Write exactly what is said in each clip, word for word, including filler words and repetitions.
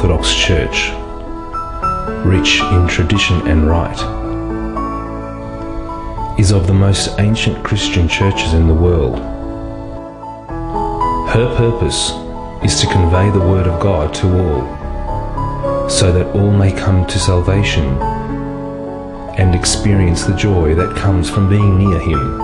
Orthodox Church, rich in tradition and rite, is of the most ancient Christian churches in the world. Her purpose is to convey the Word of God to all, so that all may come to salvation and experience the joy that comes from being near Him.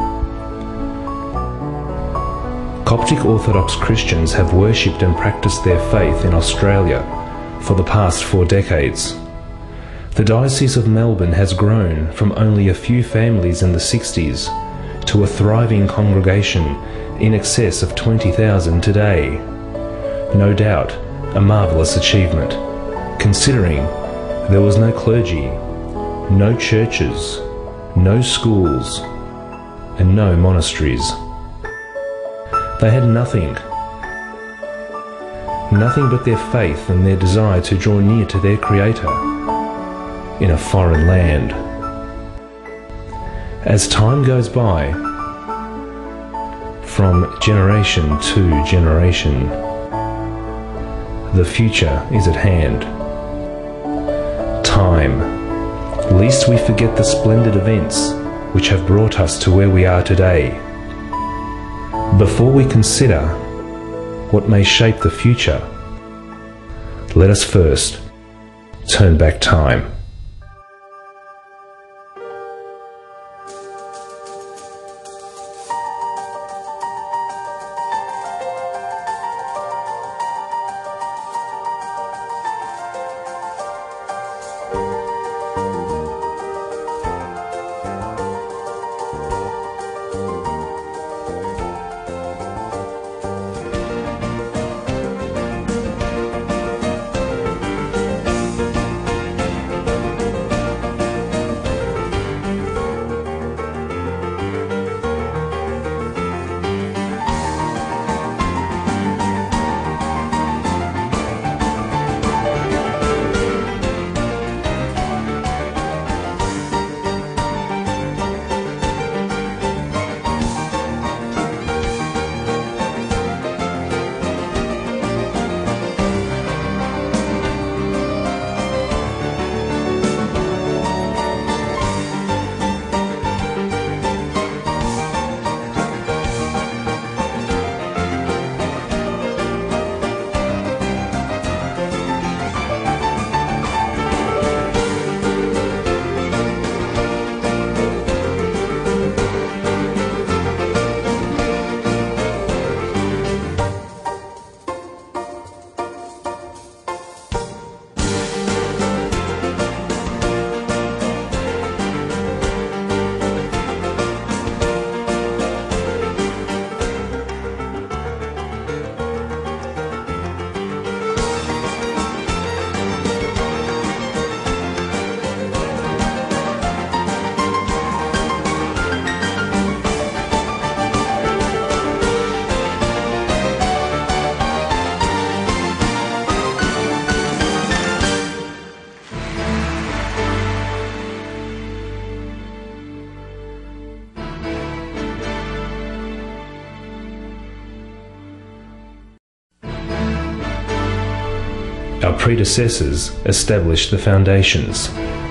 Coptic Orthodox Christians have worshipped and practiced their faith in Australia for the past four decades. The Diocese of Melbourne has grown from only a few families in the sixties to a thriving congregation in excess of twenty thousand today. No doubt a marvellous achievement, considering there was no clergy, no churches, no schools, and no monasteries. They had nothing, nothing but their faith and their desire to draw near to their Creator in a foreign land. As time goes by, from generation to generation, the future is at hand. Time, lest we forget the splendid events which have brought us to where we are today. Before we consider what may shape the future, let us first turn back time. Our predecessors established the foundations.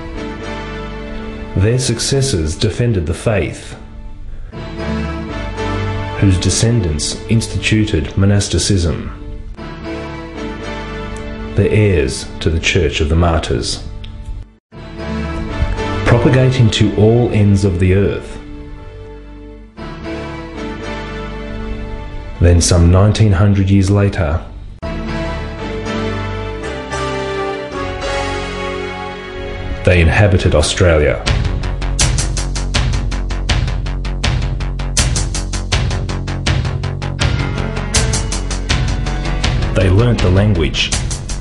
Their successors defended the faith, whose descendants instituted monasticism, the heirs to the Church of the Martyrs, propagating to all ends of the earth. Then some nineteen hundred years later, they inhabited Australia. They learnt the language.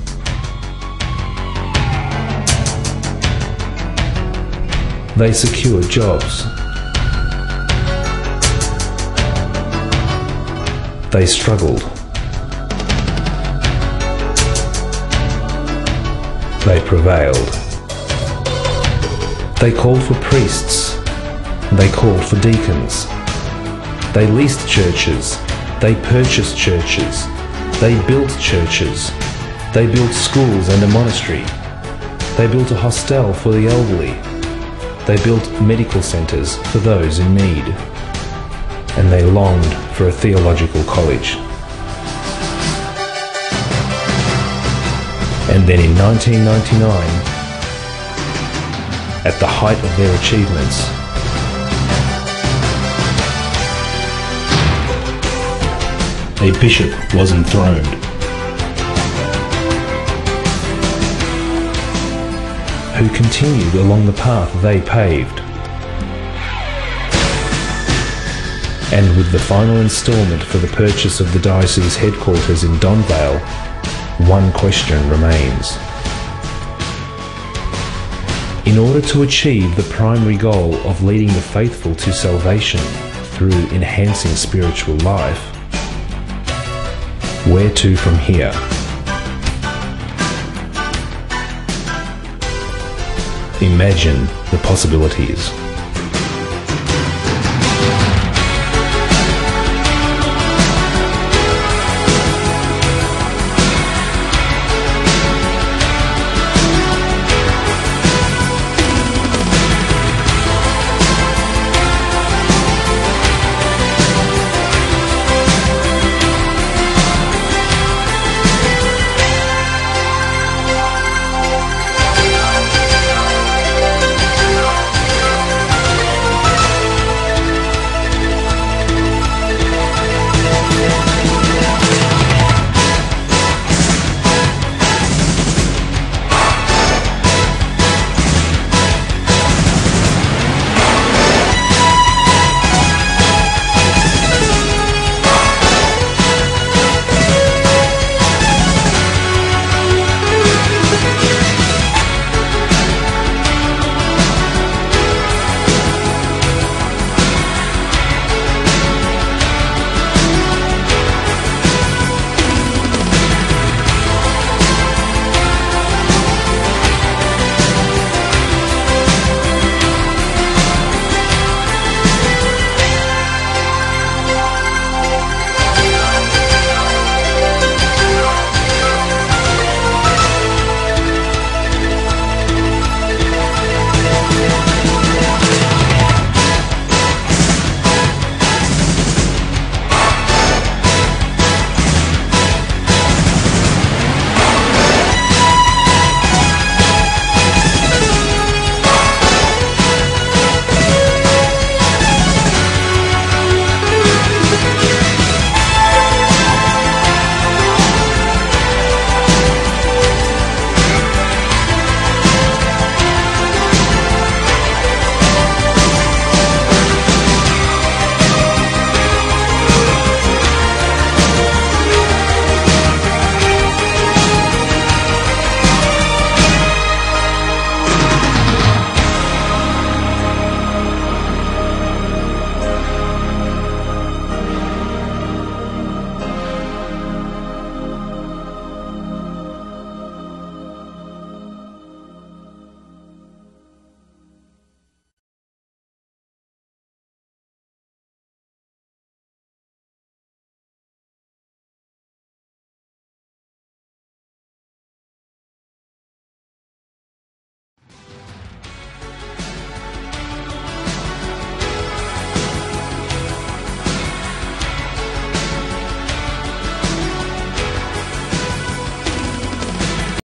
They secured jobs. They struggled. They prevailed. They called for priests. They called for deacons. They leased churches. They purchased churches. They built churches. They built schools and a monastery. They built a hostel for the elderly. They built medical centres for those in need. And they longed for a theological college. And then in nineteen ninety-nine, at the height of their achievements, a bishop was enthroned. Who continued along the path they paved. And with the final instalment for the purchase of the diocese headquarters in Donvale, one question remains. In order to achieve the primary goal of leading the faithful to salvation through enhancing spiritual life, where to from here? Imagine the possibilities.